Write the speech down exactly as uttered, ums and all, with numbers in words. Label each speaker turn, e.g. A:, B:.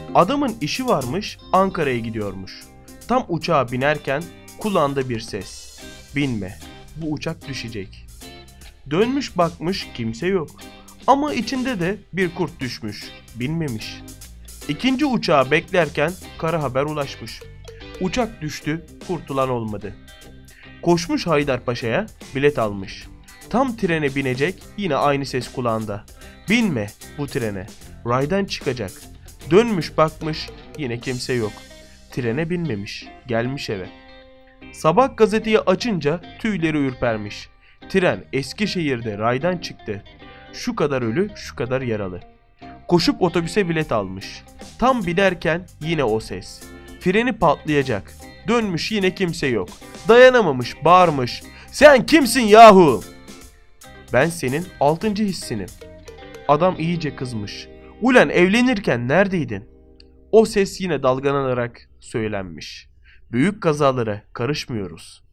A: Adamın işi varmış, Ankara'ya gidiyormuş. Tam uçağa binerken kulağında bir ses. Binme, bu uçak düşecek. Dönmüş bakmış, kimse yok. Ama içinde de bir kurt düşmüş, binmemiş. İkinci uçağı beklerken kara haber ulaşmış. Uçak düştü, kurtulan olmadı. Koşmuş Haydarpaşa'ya, bilet almış. Tam trene binecek, yine aynı ses kulağında. Binme bu trene, raydan çıkacak. Dönmüş bakmış, yine kimse yok. Trene binmemiş, gelmiş eve. Sabah gazeteyi açınca tüyleri ürpermiş. Tren Eskişehir'de raydan çıktı. Şu kadar ölü, şu kadar yaralı. Koşup otobüse bilet almış. Tam binerken yine o ses. Freni patlayacak. Dönmüş, yine kimse yok. Dayanamamış, bağırmış. Sen kimsin yahu? Ben senin altıncı hissinim. Adam iyice kızmış. Ulan evlenirken neredeydin? O ses yine dalgalanarak söylenmiş. Büyük kazalara karışmıyoruz.